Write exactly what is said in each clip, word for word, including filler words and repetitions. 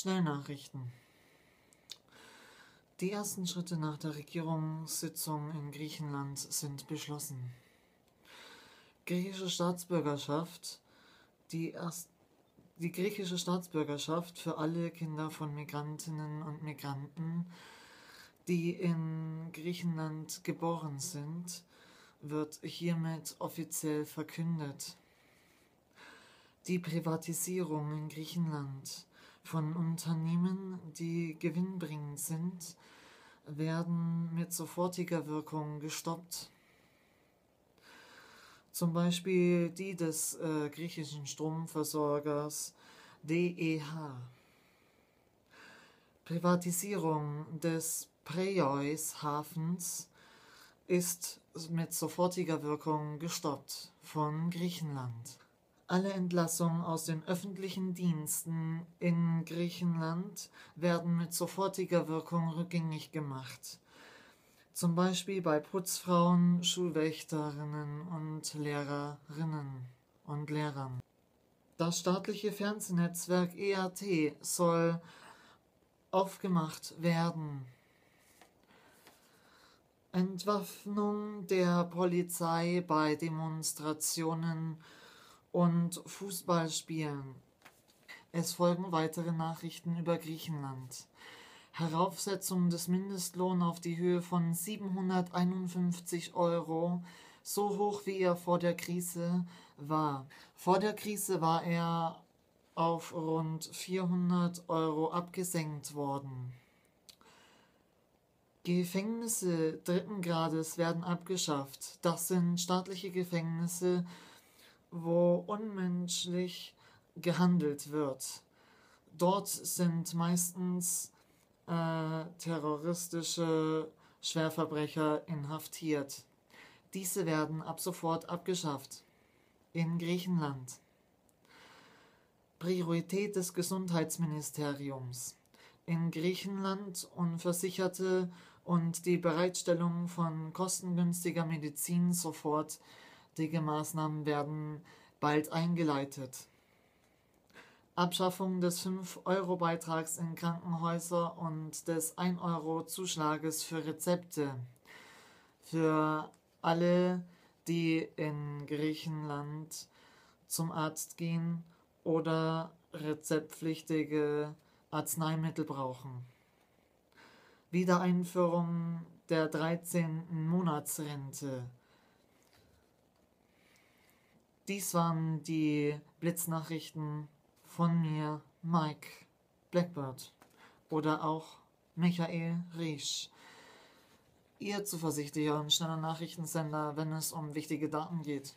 Schnellnachrichten. Die ersten Schritte nach der Regierungssitzung in Griechenland sind beschlossen. Griechische Staatsbürgerschaft. Die, erst, die griechische Staatsbürgerschaft für alle Kinder von Migrantinnen und Migranten, die in Griechenland geboren sind, wird hiermit offiziell verkündet. Die Privatisierung in Griechenland von Unternehmen, die gewinnbringend sind, werden mit sofortiger Wirkung gestoppt. Zum Beispiel die des äh, griechischen Stromversorgers D E H. Privatisierung des Piräus-Hafens ist mit sofortiger Wirkung gestoppt von Griechenland. Alle Entlassungen aus den öffentlichen Diensten in Griechenland werden mit sofortiger Wirkung rückgängig gemacht. Zum Beispiel bei Putzfrauen, Schulwächterinnen und Lehrerinnen und Lehrern. Das staatliche Fernsehnetzwerk E R T soll aufgemacht werden. Entwaffnung der Polizei bei Demonstrationen und Fußballspielen. Es folgen weitere Nachrichten über Griechenland. Heraufsetzung des Mindestlohns auf die Höhe von siebenhunderteinundfünfzig Euro, so hoch wie er vor der Krise war. Vor der Krise war er auf rund vierhundert Euro abgesenkt worden. Gefängnisse dritten Grades werden abgeschafft. Das sind staatliche Gefängnisse, wo unmenschlich gehandelt wird. Dort sind meistens äh, terroristische Schwerverbrecher inhaftiert. Diese werden ab sofort abgeschafft. In Griechenland. Priorität des Gesundheitsministeriums. In Griechenland Unversicherte und die Bereitstellung von kostengünstiger Medizin sofort. Die Maßnahmen werden bald eingeleitet. Abschaffung des fünf Euro Beitrags in Krankenhäuser und des ein Euro Zuschlages für Rezepte. Für alle, die in Griechenland zum Arzt gehen oder rezeptpflichtige Arzneimittel brauchen. Wiedereinführung der dreizehnten Monatsrente. Dies waren die Blitznachrichten von mir, Mike Blackbird oder auch Michael Riesch. Ihr zuversichtlicher und schneller Nachrichtensender, wenn es um wichtige Daten geht.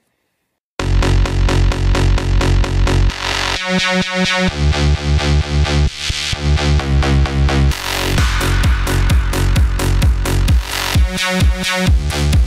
We'll be right back.